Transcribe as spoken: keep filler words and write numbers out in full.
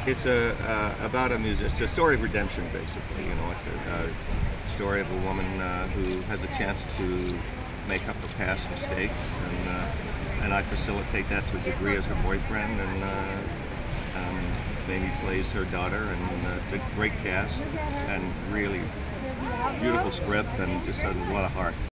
It's a uh, about a music. It's a story of redemption, basically. You know, it's a, a story of a woman uh, who has a chance to make up for past mistakes, and uh, and I facilitate that to a degree as her boyfriend, and uh, um, Mamie plays her daughter, and uh, it's a great cast and really beautiful script, and just a lot of heart.